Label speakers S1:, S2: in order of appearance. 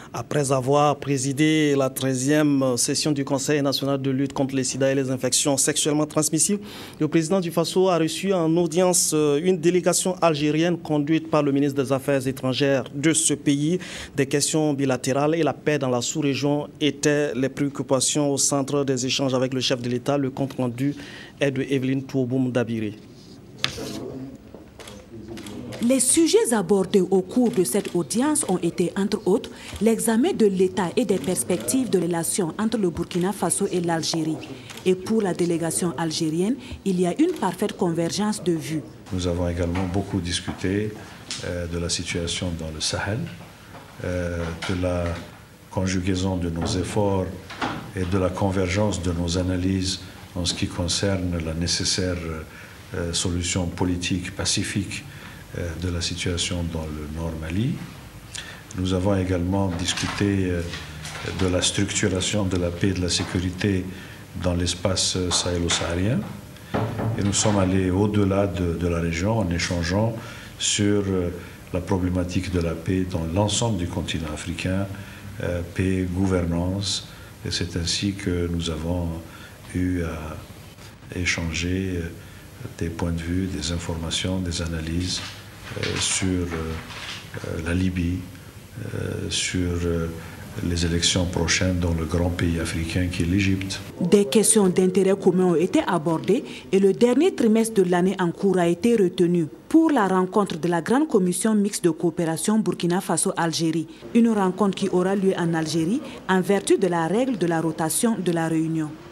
S1: Après avoir présidé la 13e session du Conseil national de lutte contre les sida et les infections sexuellement transmissibles, le président du Faso a reçu en audience une délégation algérienne conduite par le ministre des Affaires étrangères de ce pays. Des questions bilatérales et la paix dans la sous-région étaient les préoccupations au centre des échanges avec le chef de l'État. Le compte rendu est de Evelyne Touoboum Dabiré.
S2: Les sujets abordés au cours de cette audience ont été, entre autres, l'examen de l'état et des perspectives de relations entre le Burkina Faso et l'Algérie. Et pour la délégation algérienne, il y a une parfaite convergence de vues.
S3: Nous avons également beaucoup discuté de la situation dans le Sahel, de la conjugaison de nos efforts et de la convergence de nos analyses en ce qui concerne la nécessaire solution politique pacifique de la situation dans le Nord Mali. Nous avons également discuté de la structuration de la paix et de la sécurité dans l'espace sahélo-saharien. Et nous sommes allés au-delà de la région en échangeant sur la problématique de la paix dans l'ensemble du continent africain, paix, gouvernance. Et c'est ainsi que nous avons eu à échanger des points de vue, des informations, des analyses sur la Libye, sur les élections prochaines dans le grand pays africain qui est l'Égypte.
S2: Des questions d'intérêt commun ont été abordées et le dernier trimestre de l'année en cours a été retenu pour la rencontre de la Grande Commission mixte de coopération Burkina Faso-Algérie. Une rencontre qui aura lieu en Algérie en vertu de la règle de la rotation de la réunion.